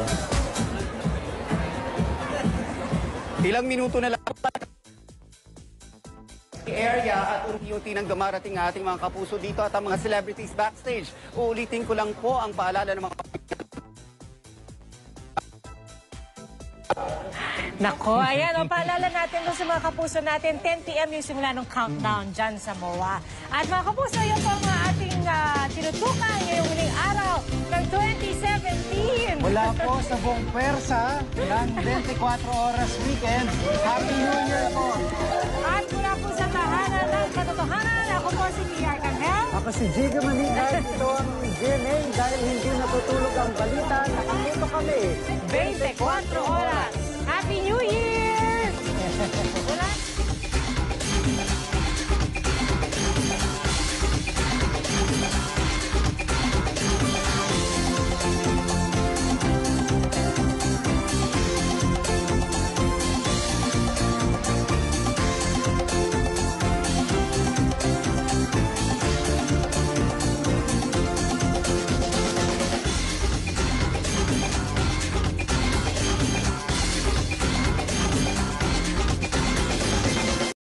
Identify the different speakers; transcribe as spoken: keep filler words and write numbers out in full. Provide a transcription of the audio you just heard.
Speaker 1: Ilang minuto na lang area at unti-unti nang dumarating ang ating mga kapuso dito at ang mga celebrities backstage. Uulitin ko lang po ang paalala ng mga
Speaker 2: Nako, ayan, o, paalala natin doon sa mga kapuso natin, ten p m yung simula ng countdown dyan sa M O A. At mga kapuso, yun po ang ating uh, tinutukan ngayong huling araw ng twenty seventeen.
Speaker 3: Mula po sa buong pwersa ng twenty-four oras weekend, Happy New Year po!
Speaker 2: At mula po sa tahanan ng katotohanan, ako po si Pia Arcangel.
Speaker 3: Ako si Jigo Manigan, ito ang G M A dahil hindi natutulog ang balita, nakatuto kami.
Speaker 2: twenty-four